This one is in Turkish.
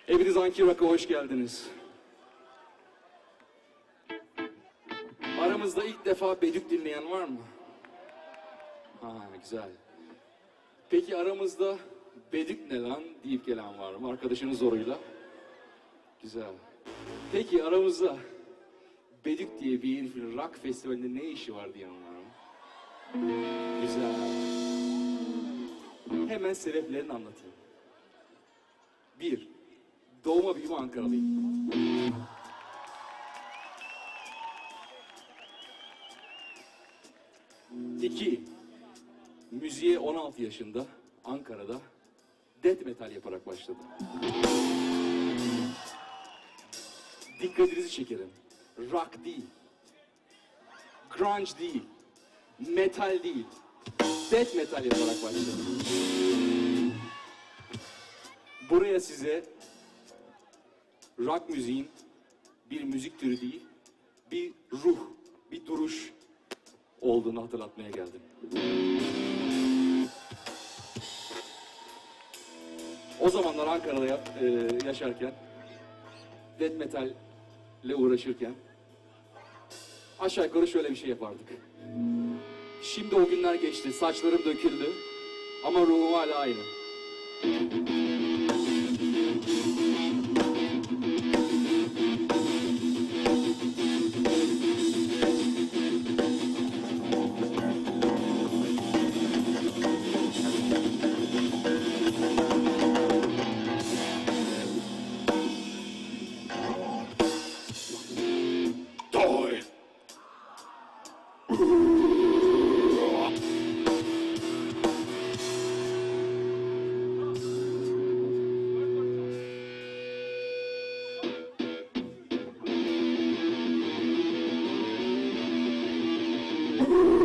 Hepiniz Anki Rock'a hoş geldiniz. Aramızda ilk defa Bedük dinleyen var mı? Ha, güzel. Peki aramızda Bedük ne lan deyip gelen var mı? Arkadaşının zoruyla. Güzel. Peki aramızda Bedük diye bir herifin rock festivalinde ne işi var diyen var mı? Güzel. Hemen sebeplerini anlatayım. 1. Doğma büyüme Ankaralıyım. 2. Müziğe 16 yaşında Ankara'da death metal yaparak başladım. Dikkatinizi çekerim. Rock değil, grunge değil, metal değil, death metal yaparak başladım. Buraya size rock müziğin bir müzik türü değil, bir ruh, bir duruş olduğunu hatırlatmaya geldim. O zamanlar Ankara'da yaşarken, death metal ile uğraşırken aşağı yukarı şöyle bir şey yapardık. Şimdi o günler geçti, saçlarım döküldü ama ruhum hala aynı. Die!